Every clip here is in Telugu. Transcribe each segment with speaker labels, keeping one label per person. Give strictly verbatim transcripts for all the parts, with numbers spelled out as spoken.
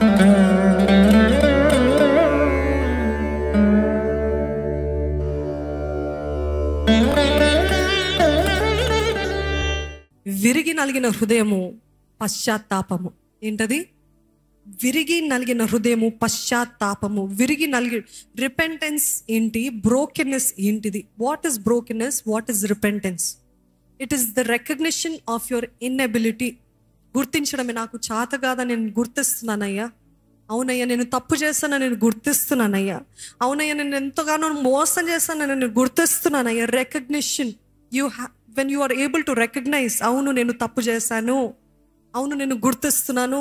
Speaker 1: విరిగి నలిగిన హృదయము పశ్చాత్తాపము. ఏంటది? విరిగి నలిగిన హృదయము పశ్చాత్తాపము. విరిగి నలిగి రిపెంటెన్స్ ఏంటి? బ్రోకెన్నెస్ ఏంటిది? What is brokenness? What is repentance? It is the recognition of your inability. గుర్తించడమే, నాకు చేత కాదని నేను గుర్తిస్తున్నానయ్యా. అవునయ్యా, నేను తప్పు చేస్తానని నేను గుర్తిస్తున్నానయ్యా. అవునయ్యా, నేను ఎంతగానో మోసం చేస్తానని నేను గుర్తిస్తున్నానయ్యా. రికగ్నిషన్. యూ హ్యా when you are able to recognise, అవును నేను తప్పు చేశాను, అవును నేను గుర్తిస్తున్నాను.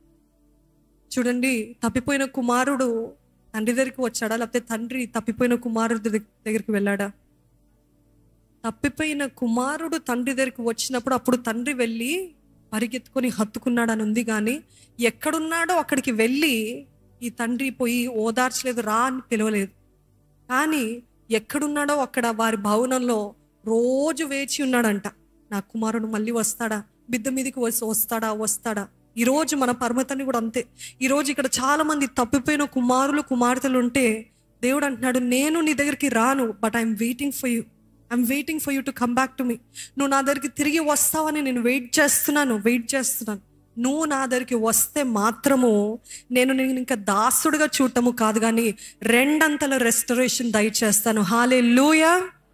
Speaker 1: చూడండి, తప్పిపోయిన కుమారుడు తండ్రి దగ్గరికి వచ్చాడా, లేకపోతే తండ్రి తప్పిపోయిన కుమారుడి దగ్గరికి వెళ్ళాడా? తప్పిపోయిన కుమారుడు తండ్రి దగ్గరికి వచ్చినప్పుడు అప్పుడు తండ్రి వెళ్ళి పరిగెత్తుకొని హత్తుకున్నాడని ఉంది, కానీ ఎక్కడున్నాడో అక్కడికి వెళ్ళి ఈ తండ్రి పోయి ఓదార్చలేదు, రా అని పిలవలేదు. కానీ ఎక్కడున్నాడో అక్కడ వారి భవనంలో రోజు వేచి ఉన్నాడంట. నా కుమారుడు మళ్ళీ వస్తాడా, బిడ్డ మీదకి వస్తాడా వస్తాడా ఈరోజు మన పరమతని కూడా అంతే. ఈరోజు ఇక్కడ చాలా మంది తప్పిపోయిన కుమారులు కుమార్తెలు ఉంటే దేవుడు అంటున్నాడు, నేను నీ దగ్గరికి రాను, but I'm waiting for you. I'm waiting for you to come back to me. నువ్వు నా దగ్గరికి తిరిగి వస్తావని నేను వెయిట్ చేస్తున్నాను వెయిట్ చేస్తున్నాను నువ్వు నా దగ్గరికి వస్తే మాత్రము నేను నేను ఇంకా దాసుడుగా చూడటము కాదు, కానీ రెండంతల రెస్టరేషన్ దయచేస్తాను. హల్లెలూయా.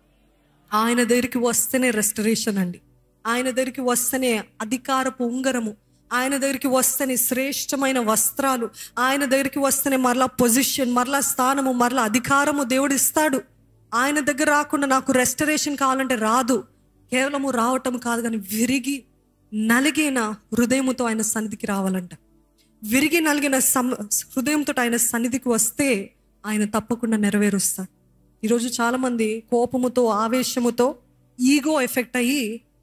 Speaker 1: ఆయన దగ్గరికి వస్తేనే రెస్టరేషన్ అండి. ఆయన దగ్గరికి వస్తేనే అధికారపు ఉంగరము, ఆయన దగ్గరికి వస్తేనే శ్రేష్టమైన వస్త్రాలు, ఆయన దగ్గరికి వస్తేనే మరలా పొజిషన్, మరలా స్థానము, మరలా అధికారము దేవుడు ఇస్తాడు. ఆయన దగ్గర రాకుండా నాకు రెస్టరేషన్ కావాలంటే రాదు. కేవలము రావటం కాదు, కానీ విరిగి నలిగిన హృదయముతో ఆయన సన్నిధికి రావాలంట. విరిగి నలిగిన సమ హృదయంతో ఆయన సన్నిధికి వస్తే ఆయన తప్పకుండా నెరవేరుస్తాడు. ఈరోజు చాలామంది కోపముతో, ఆవేశముతో, ఈగో ఎఫెక్ట్ అయ్యి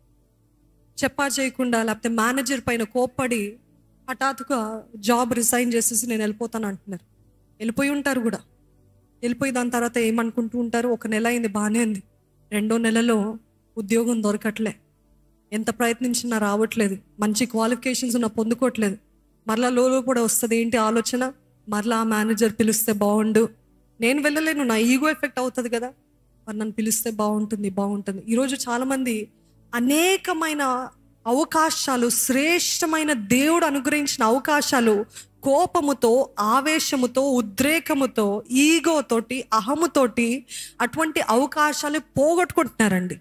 Speaker 1: చెప్పా చేయకుండా, లేకపోతే మేనేజర్ పైన కోప్పడి హఠాత్తుగా జాబ్ రిజైన్ చేసేసి నేను వెళ్ళిపోతాను అంటున్నారు. వెళ్ళిపోయి ఉంటారు కూడా. వెళ్ళిపోయి దాని తర్వాత ఏమనుకుంటూ ఉంటారు, ఒక నెల అయింది బాగానే ఉంది, రెండో నెలలో ఉద్యోగం దొరకట్లే, ఎంత ప్రయత్నించినా రావట్లేదు, మంచి క్వాలిఫికేషన్స్ ఉన్నా పొందుకోవట్లేదు. మరలా లోలో కూడా వస్తుంది ఏంటి ఆలోచన, మరలా ఆ మేనేజర్ పిలిస్తే బాగుండు, నేను వెళ్ళలేను, నా ఈగో ఎఫెక్ట్ అవుతుంది కదా, మరి నన్ను పిలిస్తే బాగుంటుంది బాగుంటుంది ఈరోజు చాలామంది అనేకమైన అవకాశాలు, శ్రేష్టమైన దేవుడు అనుగ్రహించిన అవకాశాలు కోపముతో, ఆవేశముతో, ఉద్రేకముతో, ఈగోతోటి, అహముతోటి అటువంటి అవకాశాలు పోగొట్టుకుంటున్నారండి.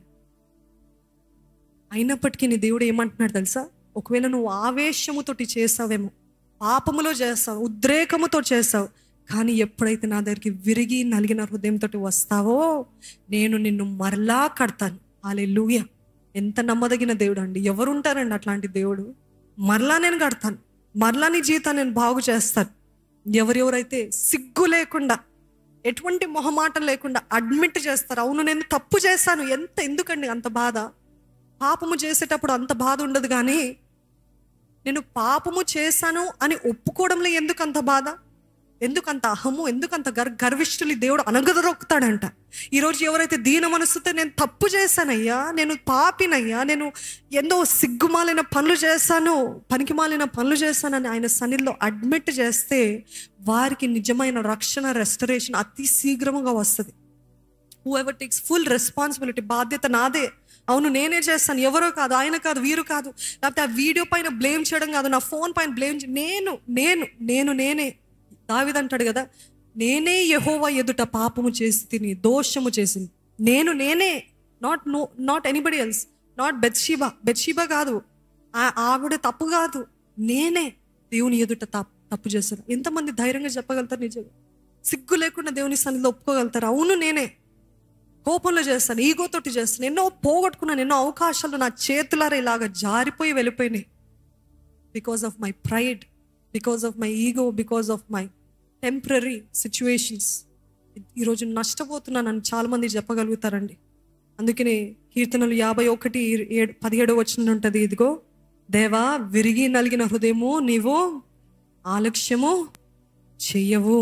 Speaker 1: అయినప్పటికీ నీ దేవుడు ఏమంటున్నాడు తెలుసా? ఒకవేళ నువ్వు ఆవేశముతోటి చేసావేమో, పాపములో చేస్తావు, ఉద్రేకముతో చేసావు, కానీ ఎప్పుడైతే నా దగ్గరికి విరిగి నలిగిన హృదయంతో వస్తావో నేను నిన్ను మరలా కడతాను. హల్లెలూయా. ఎంత నమ్మదగిన దేవుడు అండి. ఎవరు ఉంటారండి అట్లాంటి దేవుడు? మరలా నేను కడతాను, మరలా నీ జీవితాన్ని నేను బాగు చేస్తాను. ఎవరెవరైతే సిగ్గు లేకుండా, ఎటువంటి మొహమాటం లేకుండా అడ్మిట్ చేస్తారు, అవును నేను తప్పు చేశాను. ఎంత ఎందుకండి అంత బాధ? పాపము చేసేటప్పుడు అంత బాధ ఉండదు, కానీ నేను పాపము చేశాను అని ఒప్పుకోవడంలో ఎందుకు అంత బాధ? ఎందుకంత అహము? ఎందుకంత గర్ గర్విష్ఠులు దేవుడు అనగదొక్కుతాడంట. ఈరోజు ఎవరైతే దీన మనసుతో నేను తప్పు చేశానయ్యా, నేను పాపినయ్యా, నేను ఎంతో సిగ్గుమాలిన పనులు చేశాను, పనికిమాలిన పనులు చేశానని ఆయన సన్నిధిలో అడ్మిట్ చేస్తే వారికి నిజమైన రక్షణ, రెస్టరేషన్ అతి శీఘ్రముగా వస్తుంది. Whoever takes full responsibility, బాధ్యత నాదే, అవును నేనే చేస్తాను, ఎవరో కాదు, ఆయన కాదు, వీరు కాదు, లేకపోతే ఆ వీడియో పైన బ్లేమ్ చేయడం కాదు, నా ఫోన్ పైన బ్లేమ్ నేను నేను నేను నేనే దావీదు అంటాడు కదా, నేనే యెహోవా ఎదుట పాపము చేసి తిని దోషము చేసింది నేను నేనే, not no not anybody else, not Bathsheba. Bathsheba కాదు, ఆవిడ తప్పు కాదు, నేనే దేవుని ఎదుట తప్పు చేశాను. ఎంతమంది ధైర్యంగా చెప్పగలుగుతారు? నిజంగా సిగ్గు లేకుండా దేవుని సన్నిధిలో ఒప్పుకోగలుగుతారు, అవును నేనే కోపంలో చేస్తాను, ఈగోతోటి చేస్తాను, ఎన్నో పోగొట్టుకున్నాను, ఎన్నో అవకాశాలు నా చేతులారా ఇలాగా జారిపోయి వెళ్ళిపోయినాయి. Because of my pride, because of my ego, because of my temporary situations. ఈరోజు నష్టపోతున్నానని చాలామంది చెప్పగలుగుతారండి. అందుకనే కీర్తనలు యాభై ఒకటి ఏడు పదిహేడు వచనం ఉంటుంది, ఇదిగో దేవా విరిగి నలిగిన హృదయము నీవు ఆలక్ష్యము చెయ్యవు.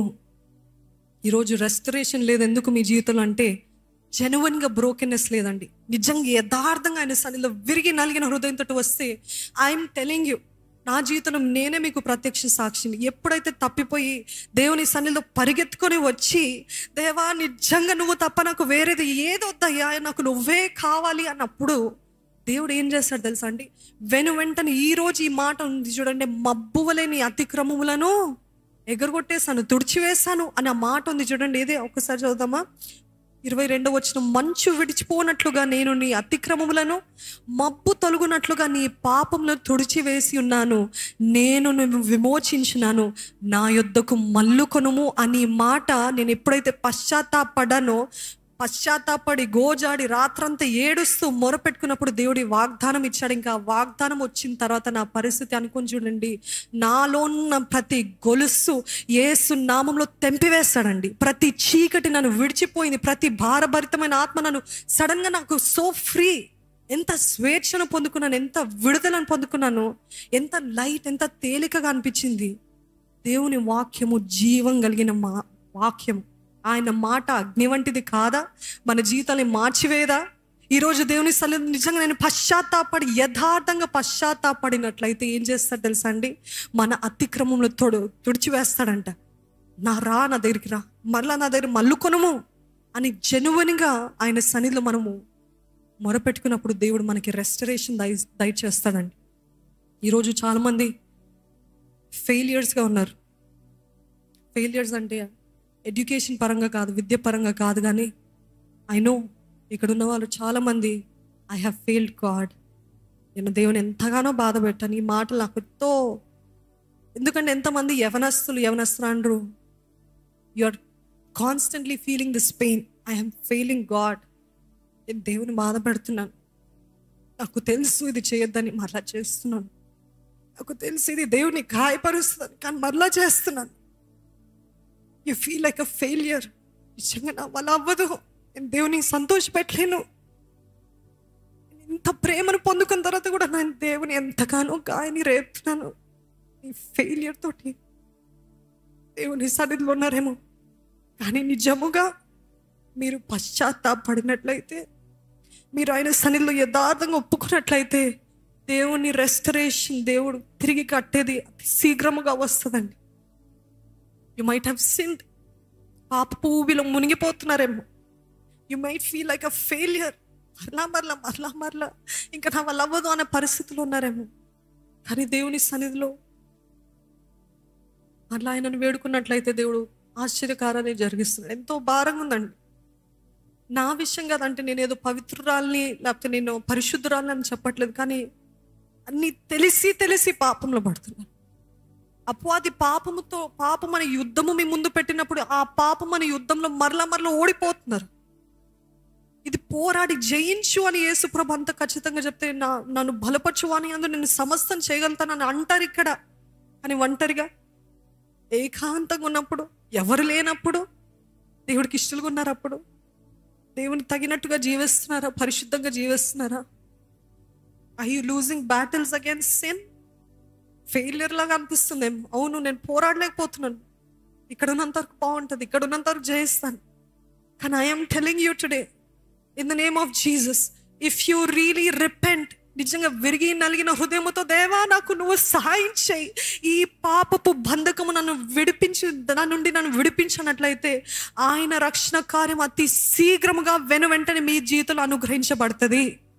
Speaker 1: ఈరోజు రెస్టరేషన్ లేదు ఎందుకు మీ జీవితంలో అంటే జెన్యున్గా బ్రోకెన్నెస్ లేదండి. నిజంగా యథార్థంగా ఆయన సన్నిధిలో విరిగి నలిగిన హృదయంతో వస్తే ఐఎమ్ టెలింగ్ యూ, నా జీవితంలో నేనే మీకు ప్రత్యక్ష సాక్షిని. ఎప్పుడైతే తప్పిపోయి దేవుని సన్నిధిలో పరిగెత్తుకొని వచ్చి, దేవా నిజంగా నువ్వు తప్ప నాకు వేరేది ఏది వద్దయ్యా, నాకు నువ్వే కావాలి అన్నప్పుడు దేవుడు ఏం చేస్తాడు తెలుసా అండి? వెను వెంటనే ఈరోజు ఈ మాట ఉంది చూడండి, మబ్బువలే నీ అతిక్రమములను ఎగరగొట్టేశాను, తుడిచివేశాను అనే మాట ఉంది చూడండి. ఏదే ఒకసారి చదువుదామా? ఇరవై రెండో వచనం, మంచు విడిచిపోనట్లుగా నేను నీ అతిక్రమములను, మబ్బు తొలగునట్లుగా నీ పాపములను తుడిచివేసి ఉన్నాను, నేను నువ్వు విమోచించినాను, నా యొద్దకు మల్లుకొనుము అని మాట నేను ఎప్పుడైతే పశ్చాత్తాపడానో, పశ్చాత్తాపడి గోజాడి రాత్రంతా ఏడుస్తూ మొరపెట్టుకున్నప్పుడు దేవుడి వాగ్దానం ఇచ్చాడు. ఇంకా వాగ్దానం వచ్చిన తర్వాత నా పరిస్థితి అనుకుని చూడండి, నాలో ఉన్న ప్రతి గొలుసు యేసు నామంలో తెంపివేస్తాడండి. ప్రతి చీకటి నన్ను విడిచిపోయింది, ప్రతి భారభరితమైన ఆత్మ నన్ను సడన్గా నాకు సో ఫ్రీ, ఎంత స్వేచ్ఛను పొందుకున్నాను, ఎంత విడుదలను పొందుకున్నాను, ఎంత లైట్, ఎంత తేలికగా అనిపించింది. దేవుని వాక్యము జీవం కలిగిన మా వాక్యం. ఆయన మాట అగ్ని వంటిది కాదా? మన జీవితాన్ని మార్చివేదా? ఈరోజు దేవుని సన్నిధిలో నిజంగా నేను పశ్చాత్తాపడి, యథార్థంగా పశ్చాత్తాపడినట్లయితే ఏం చేస్తాడు తెలుసా అండి? మన అతిక్రమంలో తొడు తుడిచివేస్తాడంట. నా రా నా దగ్గరికి రా, మరలా నా దగ్గర మల్లుకొనము అని జెన్యున్గా ఆయన సన్నిధిలో మనము మొరపెట్టుకున్నప్పుడు దేవుడు మనకి రెస్టరేషన్ దయ దయచేస్తాడండి. ఈరోజు చాలామంది ఫెయిలియర్స్గా ఉన్నారు. ఫెయిలియర్స్ అంటే ఎడ్యుకేషన్ పరంగా కాదు, విద్య పరంగా కాదు, కానీ ఐ నో ఇక్కడ ఉన్న వాళ్ళు చాలామంది ఐ హ్యావ్ ఫెయిల్డ్ గాడ్, నేను దేవుని ఎంతగానో బాధ పెట్టాను. ఈ మాటలు నాకు ఎంతో, ఎందుకంటే ఎంతమంది యవనస్తులు యవనస్తులు you are constantly feeling this pain, I am failing God, నేను దేవుని బాధ పెడుతున్నాను, నాకు తెలుసు ఇది చేయొద్దని మరలా చేస్తున్నాను, నాకు తెలుసు ఇది దేవుని గాయపరుస్తుంది కానీ మరలా చేస్తున్నాను. You feel like a failure. నిజంగా నా వల్ల అవ్వదు, నేను దేవుని సంతోషపెట్టలేను, ఇంత ప్రేమను పొందుకున్న తర్వాత కూడా నేను దేవుని ఎంతగానో గాయని రేపుతున్నాను. ఈ ఫెయిలియర్ తోటి దేవుని సన్నిధిలో ఉన్నారేమో, కానీ నిజముగా మీరు పశ్చాత్తాపడినట్లయితే, మీరు ఆయన సన్నిధిలో యథార్థంగా ఒప్పుకున్నట్లయితే దేవుని రెస్టరేషన్, దేవుడు తిరిగి కట్టేది అతి శీఘ్రముగా వస్తుందండి. యు మైట్ హ్యావ్ సిన్డ్, పాపపు ఊబిలో మునిగిపోతున్నారేమో. You might feel like a failure, మరలా మరలా మరలా మరలా ఇంకా నా వల్ల అవ్వదు అనే పరిస్థితులు ఉన్నారేమో. కానీ దేవుని సన్నిధిలో మరలా ఆయనను వేడుకున్నట్లయితే దేవుడు ఆశ్చర్యకారాన్ని జరిగిస్తున్నాడు. ఎంతో భారంగా ఉందండి. నా విషయం కాదంటే నేను ఏదో పవిత్రురాల్ని లేకపోతే నేను పరిశుద్ధురాల్ని అని చెప్పట్లేదు, కానీ అన్నీ తెలిసి తెలిసి పాపంలో పడుతున్నాను. అపవాది పాపముతో, పాపం అనే యుద్ధము మీ ముందు పెట్టినప్పుడు ఆ పాపం అనే యుద్ధంలో మరలా మరలా ఓడిపోతున్నారు. ఇది పోరాడి జయించు అని యేసుప్రభు అంత ఖచ్చితంగా చెప్తే, నా నన్ను బలపరచు అని అందు నేను సమస్తం చేయగలుగుతానని అంటారు ఇక్కడ. కానీ ఒంటరిగా ఏకాంతంగా ఉన్నప్పుడు, ఎవరు లేనప్పుడు, దేవుడికి ఇష్టలుగా ఉన్నారు, అప్పుడు దేవుని తగినట్టుగా జీవిస్తున్నారా, పరిశుద్ధంగా జీవిస్తున్నారా? I you losing battles against sin? Failure లాగా అనిపిస్తుంది. అవును, నేను పోరాడలేకపోతున్నాను, ఇక్కడ ఉన్నంత వరకు బాగుంటుంది, ఇక్కడ ఉన్నంత వరకు జయిస్తాను. కానీ I'm telling you today in the name of Jesus, if you really repent, నిజంగా విరిగి నలిగిన హృదయముతో, దేవా నాకు నువ్వు సహాయం చేయి, ఈ పాపపు బంధకము నన్ను విడిపించి, నా నుండి నన్ను విడిపించినట్లయితే ఆయన రక్షణ కార్యం అతి శీఘ్రముగా వెను వెంటనే మీ జీవితంలో అనుగ్రహించబడుతుంది.